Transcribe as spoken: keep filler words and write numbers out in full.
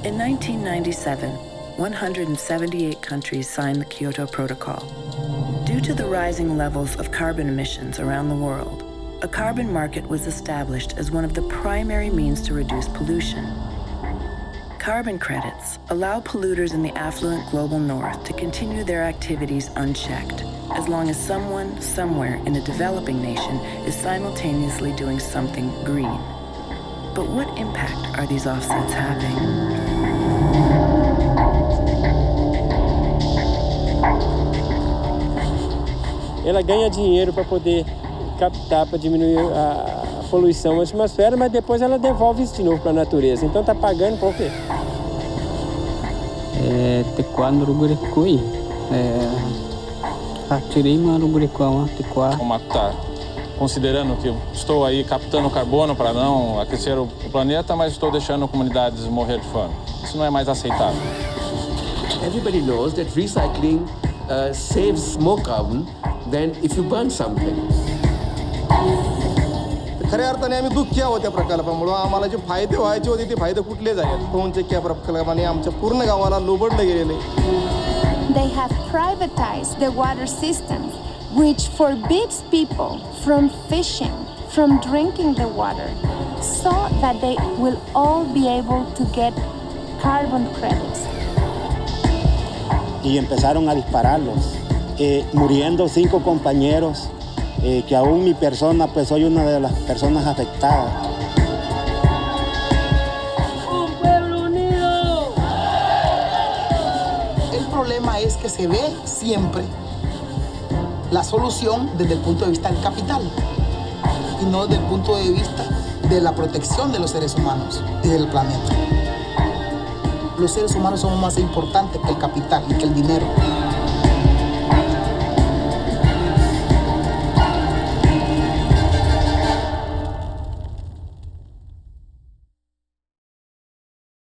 In nineteen ninety-seven, one hundred seventy-eight countries signed the Kyoto Protocol. Due to the rising levels of carbon emissions around the world, a carbon market was established as one of the primary means to reduce pollution. Carbon credits allow polluters in the affluent global north to continue their activities unchecked, as long as someone, somewhere in a developing nation is simultaneously doing something green. But what impact are these offsets having? Ela ganha dinheiro para poder captar, para diminuir a poluição na atmosfera, mas depois ela devolve isso de novo para a natureza. Então está pagando por quê? É, tequando ruguricui, é, atirima ruguricão, tequá. O mato está considerando que estou aí captando carbono para não aquecer o planeta, mas estou deixando comunidades morrer de fome. Isso não é mais aceitável. Everybody knows that recycling uh, saves more carbon than if you burn something. खऱ्या अर्थाने आम्ही दुःखी आहोत त्या प्रकल्पामुळे आम्हाला जे फायदे व्हायचे होते ते फायदे कुठले झाले कोणचे त्या प्रकल्पाने आमच्या पूर्ण गावाला लोबडलं गेलेले. They have privatized the water systems, which forbids people from fishing, from drinking the water, so that they will all be able to get carbon credits. Y empezaron a dispararlos, eh, muriendo cinco compañeros, eh, que aún mi persona, pues soy una de las personas afectadas. ¡Un pueblo unido! El problema es que se ve siempre la solución desde el punto de vista del capital y no desde el punto de vista de la protección de los seres humanos y del planeta. Los seres humanos somos más importantes que el capital y que el dinero.